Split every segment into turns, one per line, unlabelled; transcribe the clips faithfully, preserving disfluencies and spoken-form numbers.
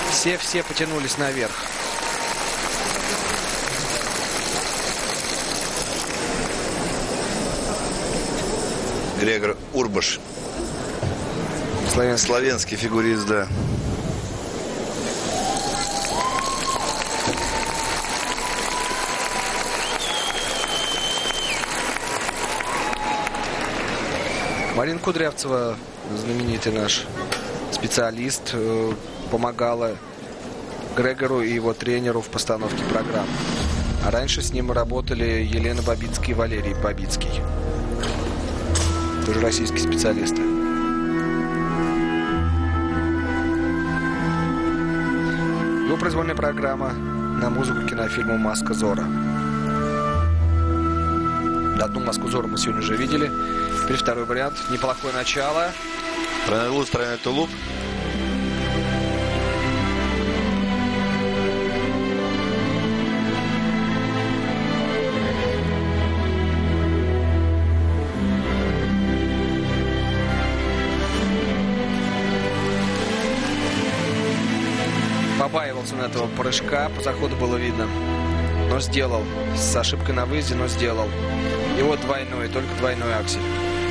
Все-все потянулись наверх.
Грегор Урбаш.
Славянский.
Славянский фигурист, да.
Марина Кудрявцева, знаменитый наш специалист, помогала Грегору и его тренеру в постановке программ. А раньше с ним работали Елена Бабицкая и Валерий Бабицкий. Тоже российские специалисты. Его произвольная программа на музыку кинофильма «Маска Зорро». Одну «Маску Зорро» мы сегодня уже видели. Теперь второй вариант. Неплохое начало.
Тройной луз, тройной тулуп.
Побаивался он этого прыжка, по заходу было видно. Но сделал. С ошибкой на выезде, но сделал. И вот двойной, только двойной аксель.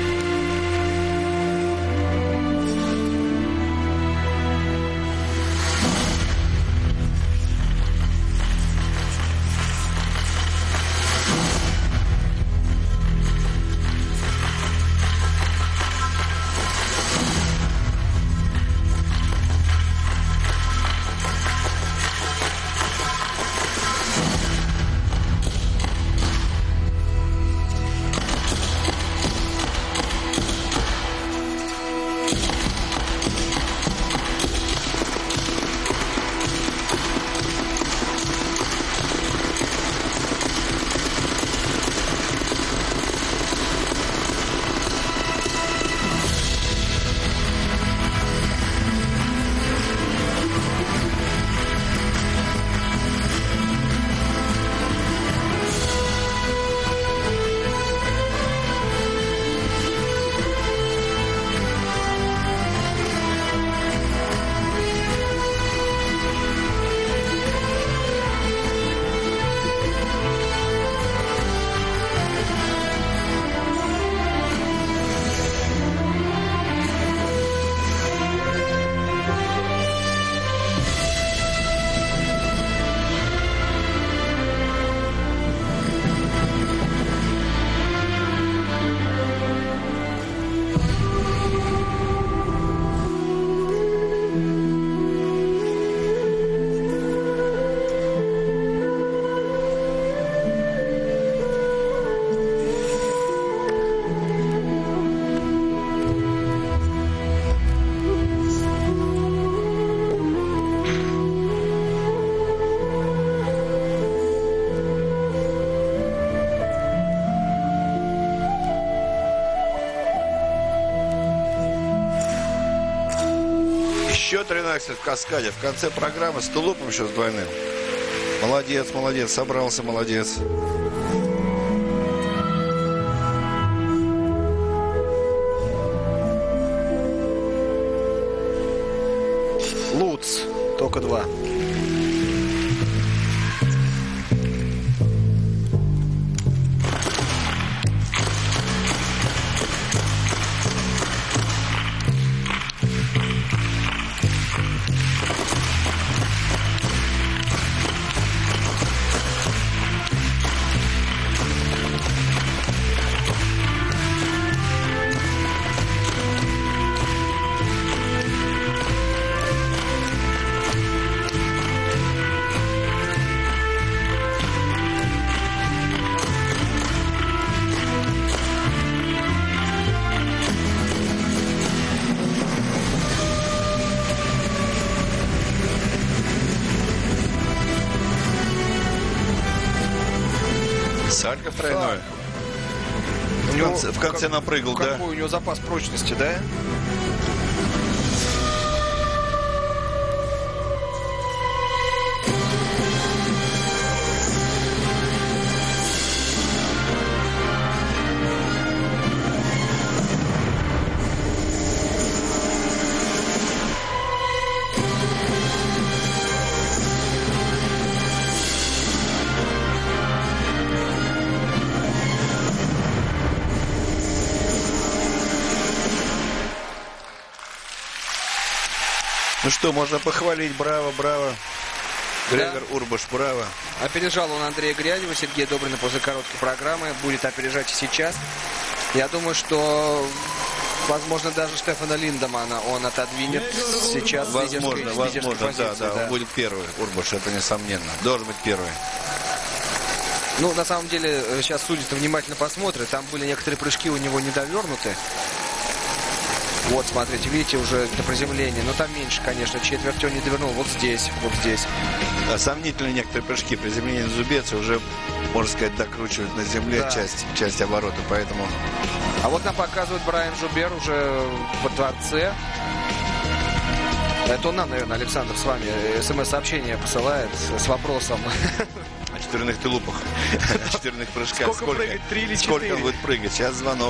Еще тройной аксель в каскаде. В конце программы с тулупом еще с двойным. Молодец, молодец. Собрался, молодец.
Луц. Только два.
Салька тройной.
У
В
него,
конце, в конце
как,
напрыгал,
какой
да?
Какой у него запас прочности, да?
Ну что, можно похвалить. Браво, браво. Грегор
Да.
Урбаш, браво.
Опережал он Андрея Грязева, Сергея Добрина после короткой программы. Будет опережать и сейчас. Я думаю, что, возможно, даже Штефана Линдемана он отодвинет сейчас.
Возможно,
с лидерской, с лидерской
возможно, да,
позиции,
да, он будет первый. Урбаш, это несомненно. Должен быть первый.
Ну, на самом деле, сейчас судьи-то внимательно посмотрят. Там были некоторые прыжки у него недовернуты. Вот, смотрите, видите, уже до приземления. Но там меньше, конечно, четверть он не довернул. Вот здесь, вот здесь.
Да, сомнительные некоторые прыжки. Приземление на зубец уже, можно сказать, докручивают на земле
Да.
часть, часть оборота. Поэтому
А вот нам показывает Брайан Жубер уже во дворце. Это он нам, наверное, Александр, с вами смс-сообщение посылает с, с вопросом.
о четверных тулупах, о четверных прыжках.
Сколько прыгать, три или
Сколько
четыре?
он будет прыгать? Сейчас звонок.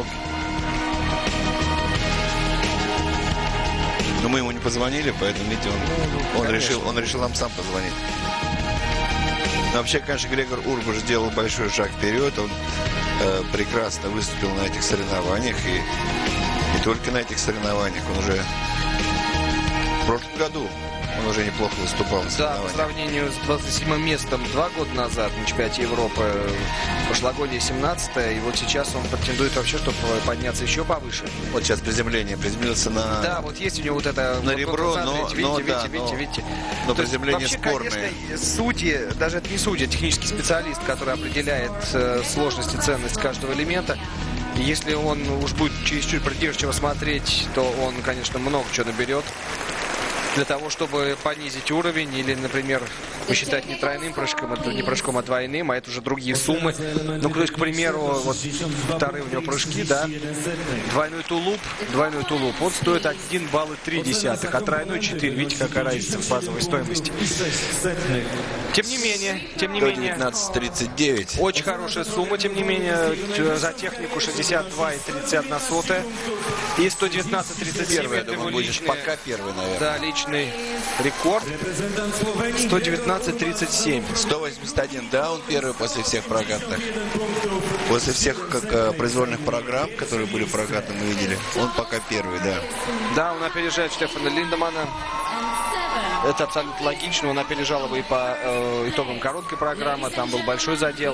Но мы ему не позвонили, поэтому, видите, он, он, решил, он решил нам сам позвонить. Но вообще, конечно, Грегор Урбаш сделал большой шаг вперед. Он э, прекрасно выступил на этих соревнованиях. И не только на этих соревнованиях. Он уже в прошлом году он уже неплохо выступал на
Да, по
соревнованиях.
сравнению с двадцать седьмым местом два года назад на чемпионате Европы, прошлогоднее семнадцатое, и вот сейчас он претендует вообще, чтобы подняться еще повыше.
Вот сейчас приземление. Приземлился на...
Да, вот есть у него вот это...
На
вот,
ребро,
вот,
но-
смотрите,
но
видите,
да,
видите,
но-
видите, видите.
но
То есть
приземление
вообще,
спорное.
конечно, судьи, даже это не судьи, а технический специалист, который определяет э, сложность и ценность каждого элемента. И если он уж будет чересчур придирчиво смотреть, то он, конечно, много чего наберет. Для того, чтобы понизить уровень или, например, посчитать не тройным прыжком, это не прыжком, а двойным, а это уже другие суммы. Ну, то есть, к примеру, вот вторые у него прыжки, да, двойной тулуп, двойной тулуп, он стоит один балл и три десятых, а тройной четыре. Видите, какая разница в базовой стоимости. Тем не менее, тем не
До
менее,
девятнадцать тридцать девять.
очень хорошая сумма, тем не менее, за технику шестьдесят два и тридцать одна сотая и сто девятнадцать тридцать семь.
Первый, я
Это его
думаю, будет
личный,
пока первый, наверное.
да, личный рекорд. сто девятнадцать тридцать семь.
сто восемьдесят один, да, он первый после всех прокатных. После всех как, э, произвольных программ, которые были прокатны, мы видели, он пока первый, да.
Да, он опережает Штефана Линдемана. Это абсолютно логично. Он опережал его и по э, итогам короткой программы. Там был большой задел.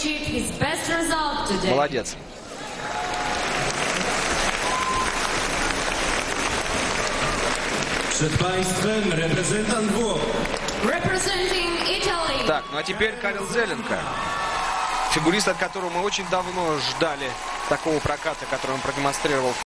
Молодец.
Przed Państwem reprezentant Włoch.
Representing Italy.
Так, ну а теперь Карел Зеленко. Фигурист, от которого мы очень давно ждали такого проката, который он продемонстрировал